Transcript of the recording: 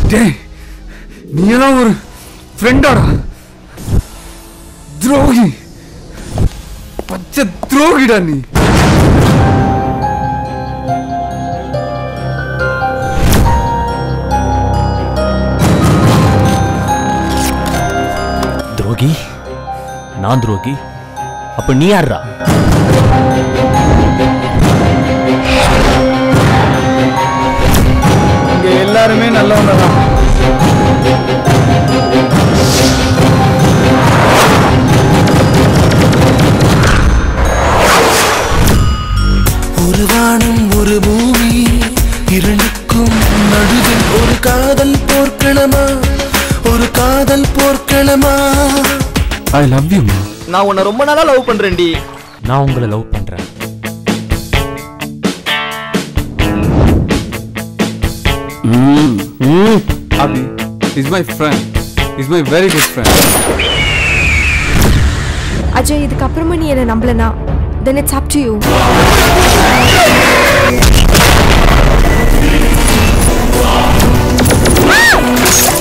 டேய் நீ எல்லாம் ஒரு ஃப்ரெண்டாடா துரோகி பச்சை துரோகிடா நீ துரோகி நான் துரோகி அப்ப நீ யாரா இங்க எல்லாருமே நல்லவங்க தான் ஒரு வானம் ஒரு பூமி இரண்டுக்கும் நடுவில் ஒரு காதல் போர்க்களமா ஒரு காதல் போர்க்களமா ஐ லவ் யூ நான் உன்னை ரொம்ப நாளா லவ் பண்றேன்டி நான் உங்களை லவ் பண்றேன் Abhi is my friend. He's my very good friend. Ajay இதுக்கு அப்புறமா நீ என்ன நம்பலனா then it's up to you